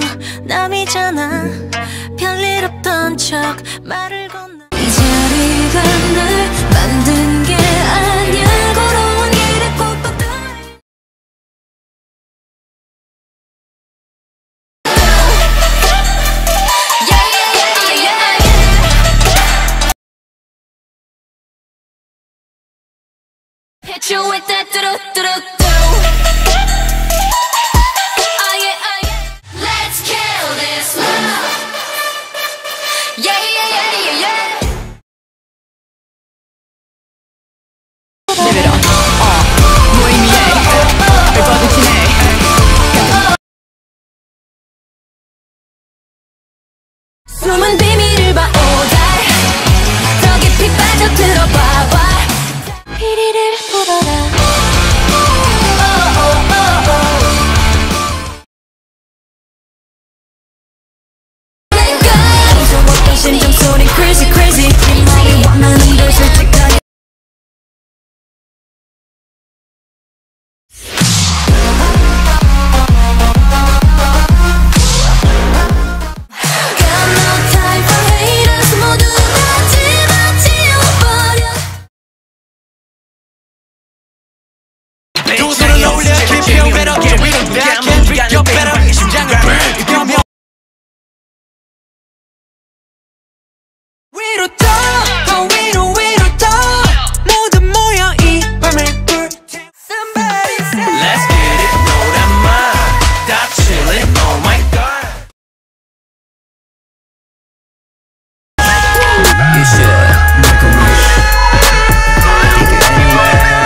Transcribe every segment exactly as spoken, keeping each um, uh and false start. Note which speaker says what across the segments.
Speaker 1: 남이잖아. 별일 없던 척 말을 건너. 이 자리가 날 만든 게 아니야. 걸어온 길에 꽃밭들. Hit you with that do do do do. Oh yeah, oh yeah. Let's kill this love. Yeah, yeah, yeah, yeah, yeah. Give it up. 어, 무의미해. öl버둥치네. 숨은 비밀을 봐, oh die. 더 깊이 빠져들어봐, 봐. 피리를 불어라. 심장 소리 crazy crazy. 네 말이 원하는 걸 솔직하게. Got no time for haters. 모두 다 집어치워버려.
Speaker 2: 두 손을 올려 keep you better. Get rid of that. Can't treat you better. 심장을 burn. 이병 위로 떠, 어 위로 위로 떠. 모두 모여 이 밤을 불태. Somebody say let's get it. 노란맛 다 chillin'. Oh my god. You should make a wish. Take it anywhere.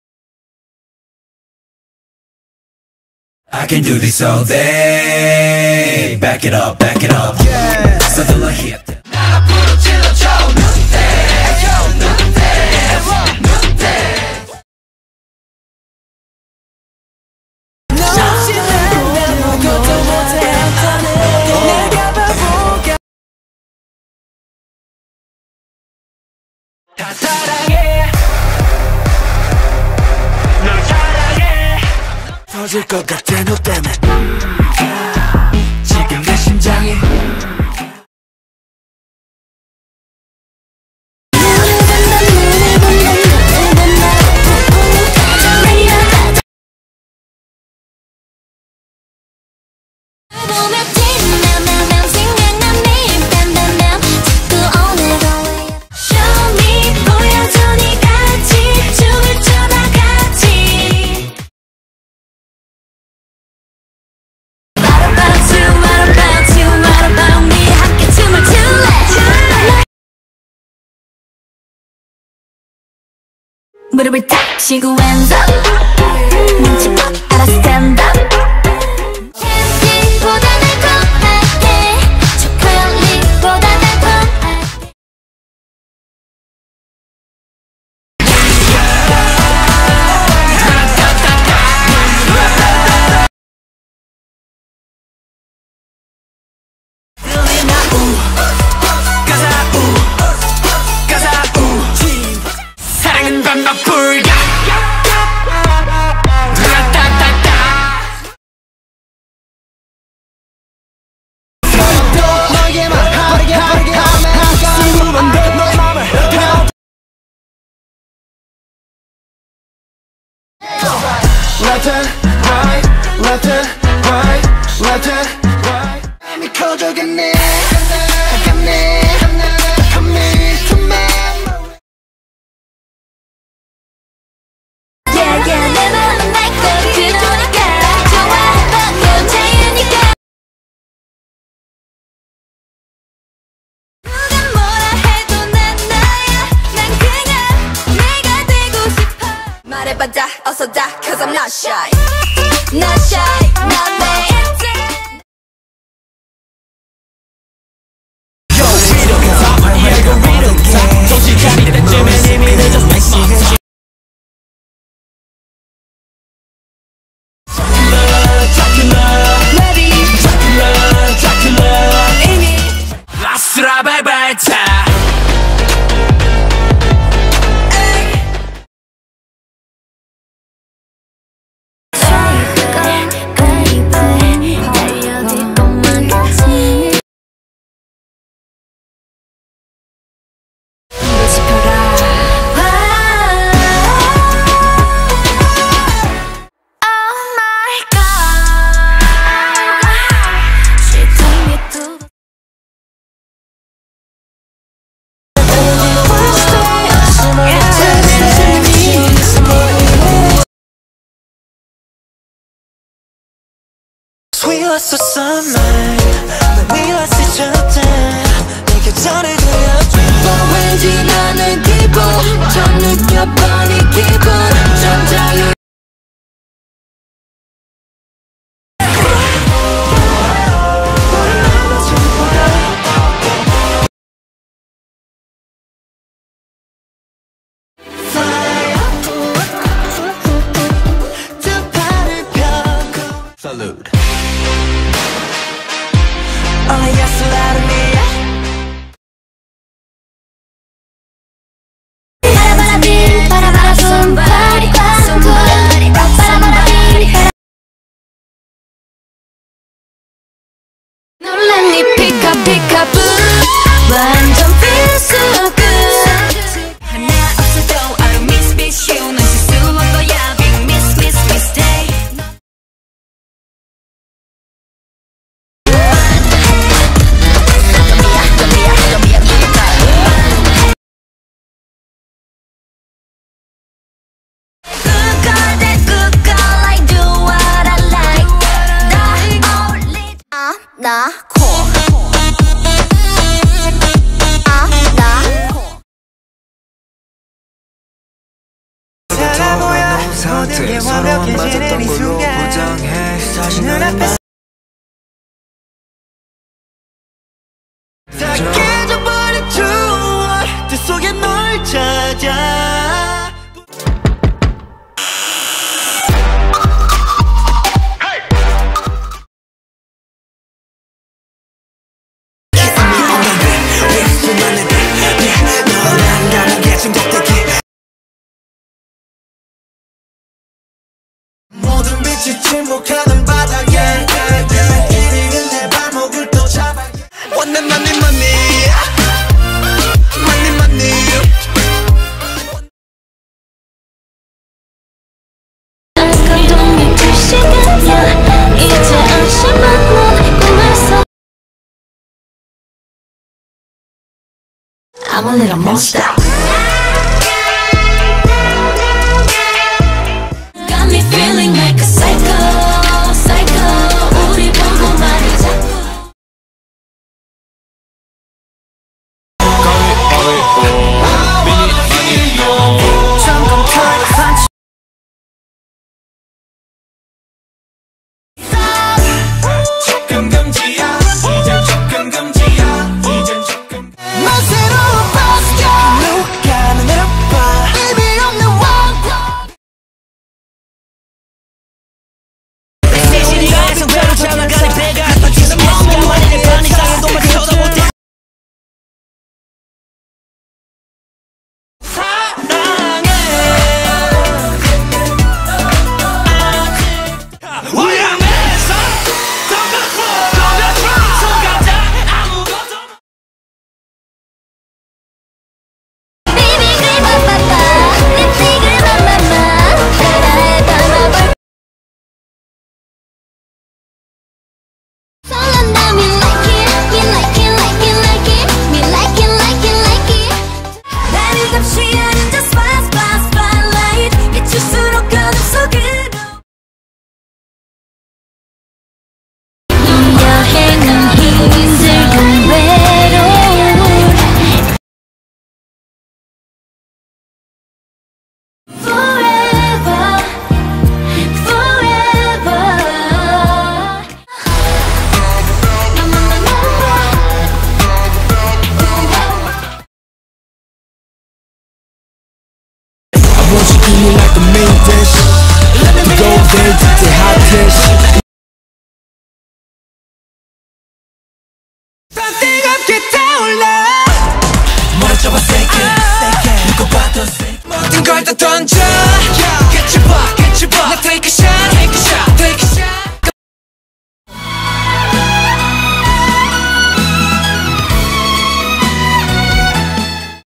Speaker 2: I can do this all day. Back it up, back it up. Yeah. 서둘러 hit. 앞으로 찔러줘. 눈대, 눈대, 눈대. 당신은 아무것도 못해. 내가 바보가. 다 사랑해. 널 사랑해. 터질 것 같아 너 때문에. 지금 내 심장이. 무릎을 탁 치고 hands up. 눈치 껏 알아 stand up. 캔디보다 달콤하게 초콜릿보다 달콤하게. 사랑은 반박불가. Left and right, left and right, left and right. 맘이 커져가네, 가네, commit to memory. Yeah, yeah, 내 마음은 날 꼭 그러니까 좋아, 방금 자유니까. 누가 뭐라 해도 난 나야. 난 그냥 내가 되고 싶어. 말해봐 다, 어서 다, cause I'm not shy. Not shy, not me. Yo, we don't talk, we don't talk. 정신 차릴 때쯤엔 이미 늦었어. Sweetest of summer 난 미웠을 때 내게 전해드려줘
Speaker 1: 왠지 나는 기분 좀 느껴버린 기분 좀 자유
Speaker 2: Salute. Only yes, allowed me.
Speaker 1: 바라바라비 바라바라 somebody somebody 바라바라비 Don't let me pick up pick up 완전 feel so good 하나 없어도 I don't miss miss you 넌 실수한 거야 big miss miss mistake 나 코. 아, 나 코.
Speaker 2: 살아보야 모든 게 완벽해지는 이 순간 눈앞에 다 깨져버린 추억 그 속에 널 찾아 모든 빛이 침묵하는 바닥에 이리는 내 발목을 또 잡아 원내 money money money money
Speaker 1: 감동이 될 시간이야 이제 안심한 넌 꿈에서 I'm a little monster Got me feeling like a psycho, psycho 우리 보고 말이 자꾸
Speaker 2: 조금 금지야 이젠 조금 금지야 이젠 조금 너 새로운 버스야 누가 날 내려봐 의미 없는 왕국 세신이가 성별을 잡아가는 배가 터지는 멍멍만이 내 반 이상의 돈만 쳐다보대 사랑해 우양에서 like the main dish. You go there to the hot dish. 뜨겁게 타올라. 머리 잡아 세게, 누가 봐도 세. 모든 걸 다 던져. Get your back, get your back.